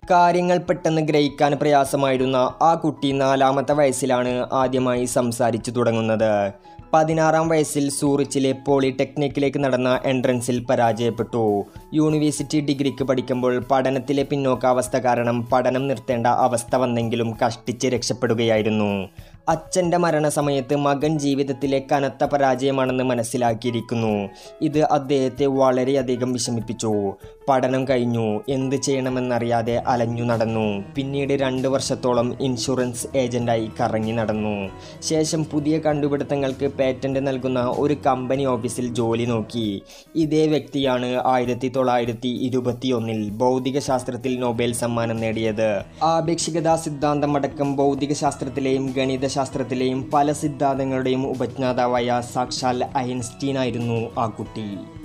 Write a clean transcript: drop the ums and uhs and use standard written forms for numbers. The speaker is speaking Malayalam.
കാര്യങ്ങൾ പെട്ടെന്ന് ഗ്രഹിക്കാൻ പ്രയാസമായിരുന്ന ആ കുട്ടി 4-ാമത്തെ വയസ്സിലാണ് ആദ്യമായി സംസാരിച്ചു തുടങ്ങുന്നത്. 16-ാം വയസ്സിൽ സൂറിച്ചിലെ പോളിടെക്നിക്കിലേക്ക് നടന്ന എൻട്രൻസിൽ പരാജയപ്പെട്ടു. യൂണിവേഴ്സിറ്റി ഡിഗ്രിക്ക് പഠിക്കുമ്പോൾ പഠനത്തിലെ പിന്നോക്കാവസ്ഥ കാരണം പഠനം നിർത്തേണ്ട അവസ്ഥ വന്നെങ്കിലും കഷ്ടിച്ച് രക്ഷപ്പെടുകയായിരുന്നു. അച്ഛൻ്റെ മരണസമയത്ത് മകൻ ജീവിതത്തിലെ കനത്ത പരാജയമാണെന്ന് മനസ്സിലാക്കിയിരിക്കുന്നു. ഇത് അദ്ദേഹത്തെ വളരെയധികം വിഷമിപ്പിച്ചു. പഠനം കഴിഞ്ഞു, എന്ത് ചെയ്യണമെന്നറിയാതെ അലഞ്ഞു നടന്നു. പിന്നീട് 2 വർഷത്തോളം ഇൻഷുറൻസ് ഏജൻ്റായി കറങ്ങി നടന്നു. ശേഷം പുതിയ കണ്ടുപിടുത്തങ്ങൾക്ക് പേറ്റന്റ് നൽകുന്ന ഒരു കമ്പനി ഓഫീസിൽ ജോലി നോക്കി. ഇതേ വ്യക്തിയാണ് 1921 ഭൗതികശാസ്ത്രത്തിൽ നൊബേൽ സമ്മാനം നേടിയത്. ആപേക്ഷികതാ സിദ്ധാന്തമടക്കം ഭൗതികശാസ്ത്രത്തിലെയും ഗണിതശാസ്ത്രത്തിലെയും പല സിദ്ധാന്തങ്ങളുടെയും ഉപജ്ഞാതാവായ സാക്ഷാൽ ഐൻസ്റ്റീൻ ആയിരുന്നു ആ കുട്ടി.